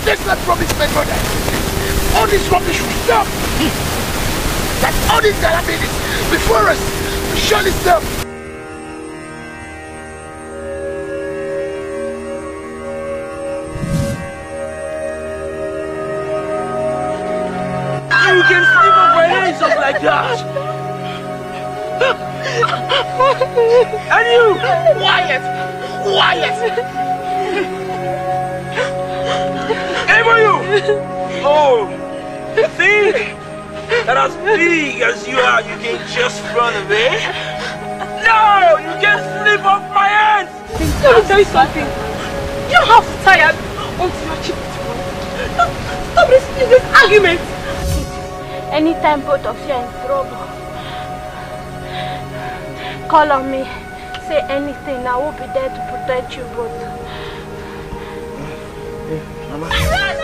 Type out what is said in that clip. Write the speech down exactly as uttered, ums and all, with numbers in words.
Let's not promise my brother. All this rubbish will stop. That all these calamities before us will surely stop. You can sleep on my hands just like that. And you, Quiet, quiet. Ever you? Oh, think that as big as you are, you can just run away? No, you can slip off my hands. Let me tell you something. You don't have to tire until you achieve it. Stop, stop this, this argument. Anytime both of you are in trouble, call on me. Say anything, I will be there to protect you both. Hey, Mama.